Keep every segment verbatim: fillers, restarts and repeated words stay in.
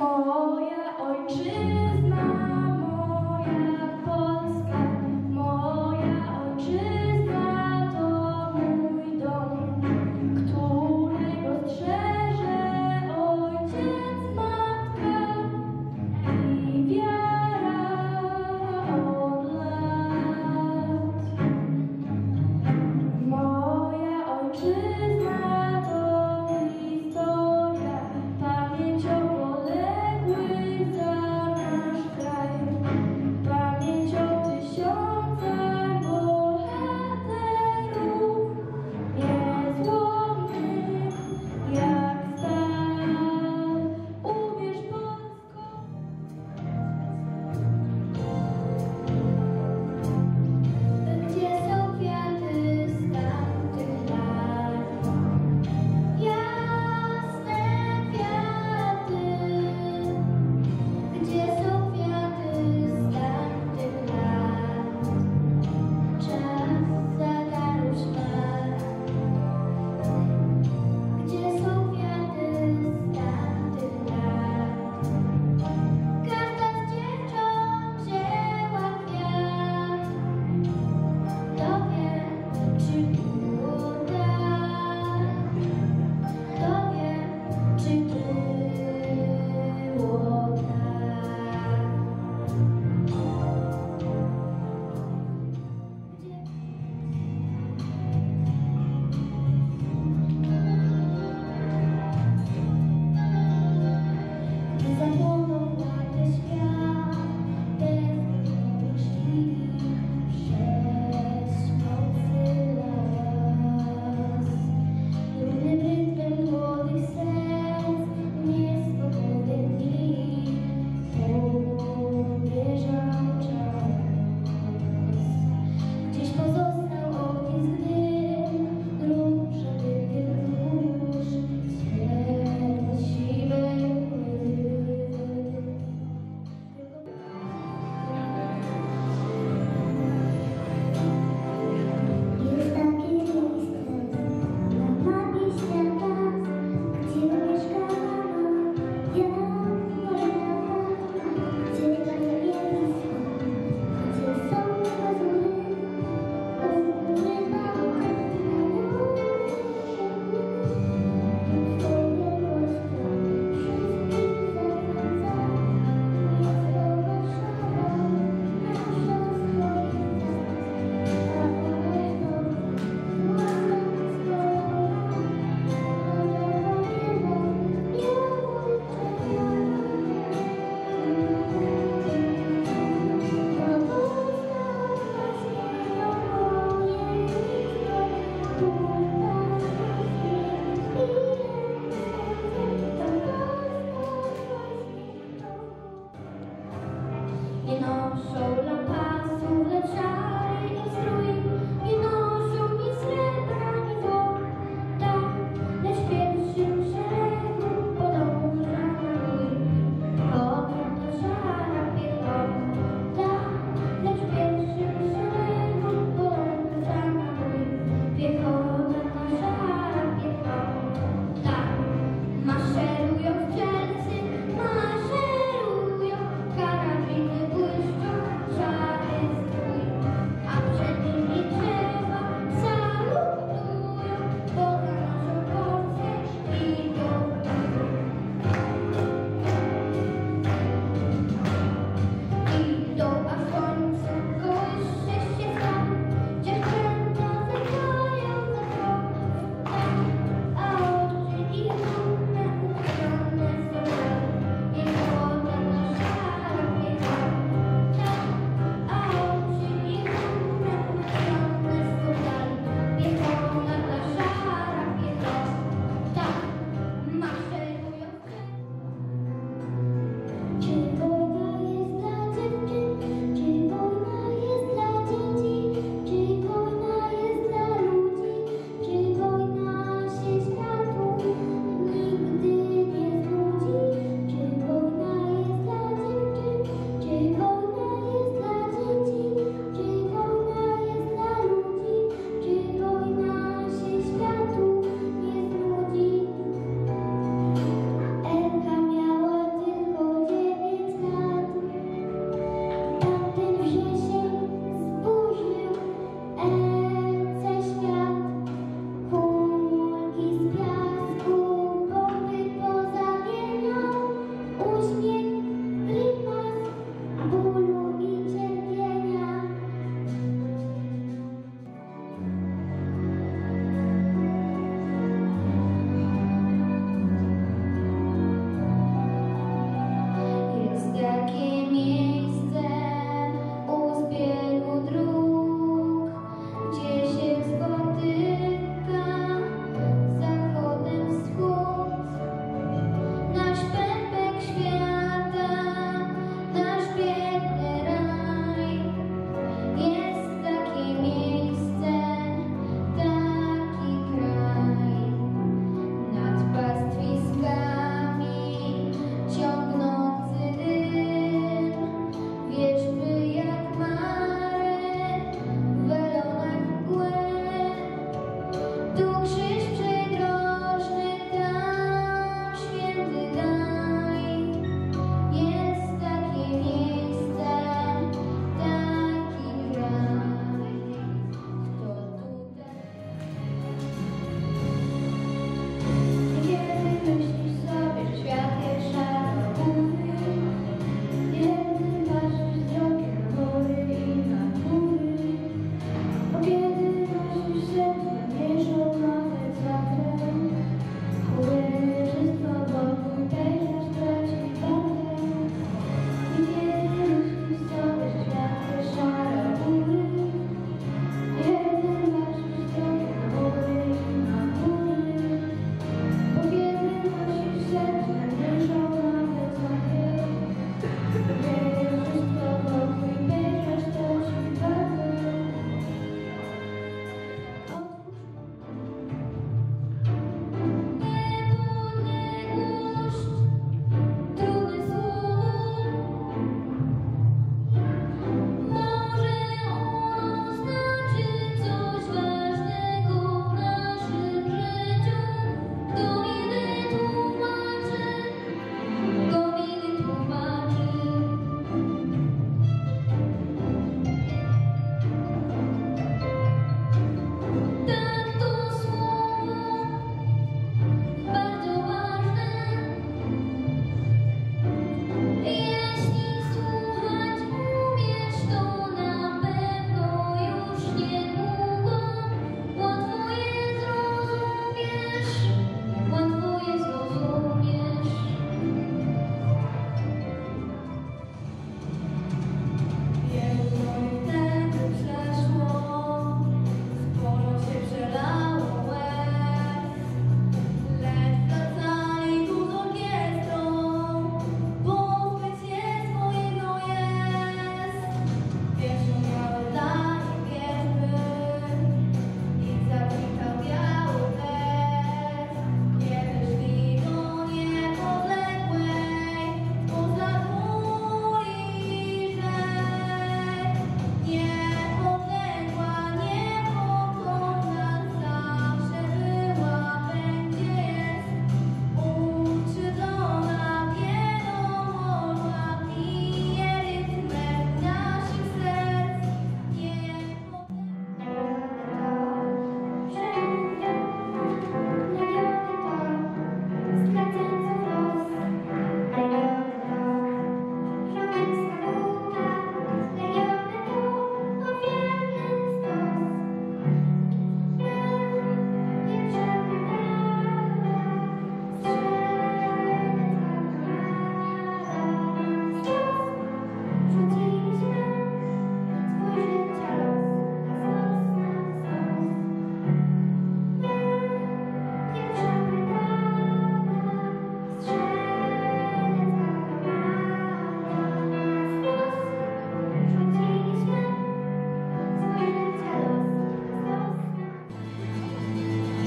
Moja ojczyzna, moja Polska, moja ojczyzna to mój dom, którego strzeże ojciec, matka i wiara od lat. Moja ojczyzna to historia, pamięć o poległych za nasz kraj, pamięć o tysiącach bohaterów, niezłomnych jak stal. Uwierz, Polsko. Gdzie są kwiaty z tamtych lat? Jasne kwiaty. Gdzie są kwiaty z tamtych lat? Czas zatarł szmat. Gdzie są kwiaty z tamtych lat? Każda z dziewcząt wzięła kwiat. Kto wie, czy było tak? Kto wie, czy było tak? Gdy zapłonął nagle świat, bez myśli, przez nocy las. Dumnym rytmem młodych serc, niespokojne dni, pobieżał czas. Gdzieś pozostał ognisk dym, róże wypiekł już światło siwej mgły. Jest takie miejsce na mapie świata, gdzie mieszkano ja, moja tata, gdzie tak blisko, gdzie są rozumy, umry nam Twoją miłością wszystkich zachwyca. Jest to Warszawa, nasza stolica, a ona znowu własna strona, narodowa jedna, nieuleczona. To Polska właśnie to moje miasto, kurwa i serce, to Polska właśnie to. Nie noszą lampasu, lecz szary i strój, nie noszą ni srebra, ni złota, lecz w pierwszym szeregu podąża mój. Kobieta szara piechota, lecz w pierwszym szeregu podąża mój. Piechota szara piechota, maszerują strzelcy, maszerują, karabiny błyszczą, szary strój, a przed nimi drzewa salutują, bo za naszą Polskę idą. Idą, a w końcu kołysze się sam, dziewczęta zegają za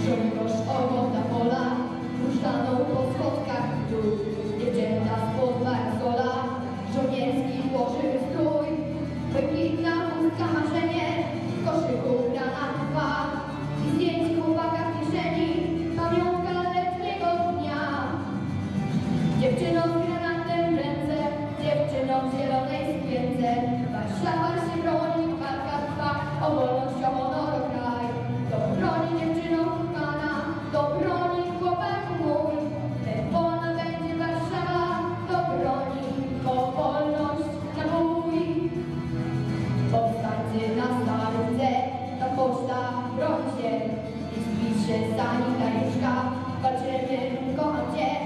Żołnierz ogląda pola, puszczaną po schodkach w dół. Dziewczęta spod parasola, żołnierski włożyły strój. Błękitna chustka marzenie, w koszyku granat dwa. I zdjęć chłopaka w kieszeni, pamiątka letniego dnia. Dziewczyną z granatem w ręce, dziewczyną w zielonej sukience. Warszawa się broni, walka trwa, o wolność, o honor, o kraj. Do broni dziewczyną pana, do broni chłopaku mój. Lecz wolna będzie Warszawa, do broni, bo wolność na bój. Powstańcy na starówce, ta poczta broni się i zbić się sanitariuszka. Walczymy, kocham cię.